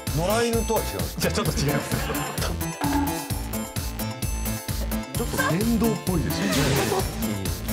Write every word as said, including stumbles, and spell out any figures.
野良犬とは違うんですか？ じゃあちょっと違います。 ちょっと電動っぽいですよね。